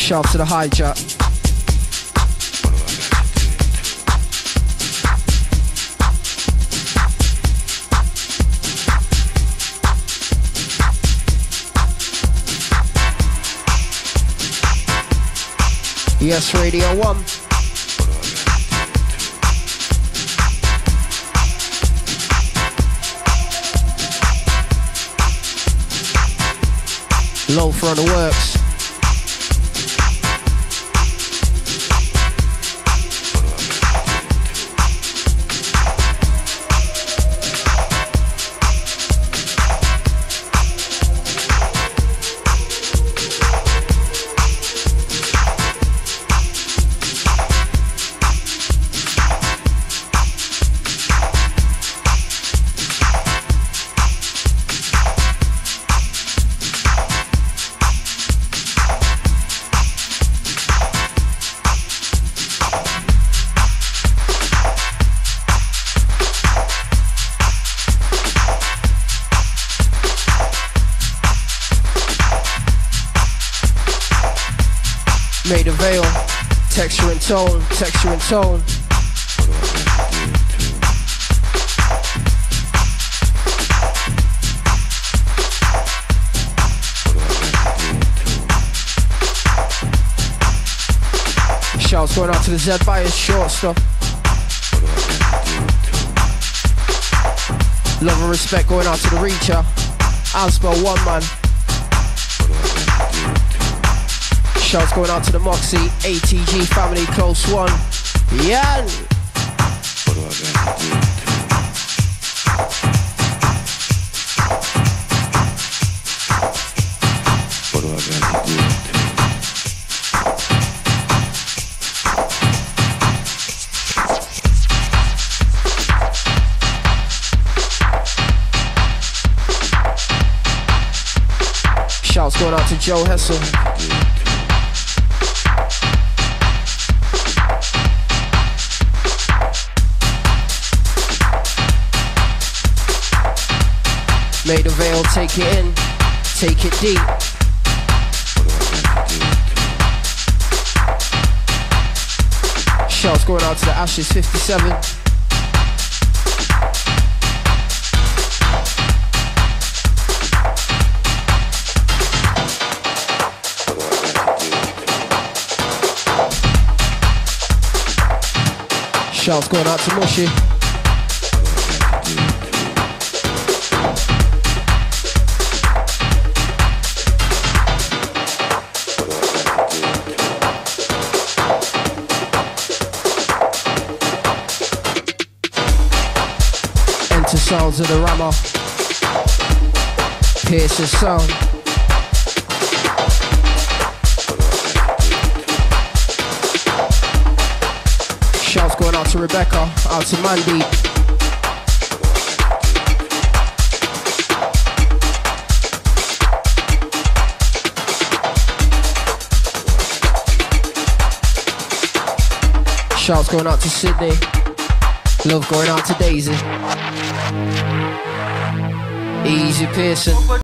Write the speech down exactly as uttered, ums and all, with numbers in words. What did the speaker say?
Shout to the hijack. Yes, Radio One. Loafer on the works. Made of veil, texture and tone, texture and tone. Shouts going out to the Z Bias, short stuff. Love and respect going out to the Reacher. Aspo, one man. Shouts going out to the Moxie, A T G family, close one. Yan! What do I gotta do? What do I gotta do? Shouts going out to Joe Hessel. Made a veil, take it in, take it deep. Shouts going out to the Ashes fifty-seven. Shouts going out to Mushy. Enter sounds of the Rammer. Pierce's sound. Shouts going out to Rebecca, out to Mandy. Shouts going out to Sydney. Love going out to Daisy. Easy Pearson.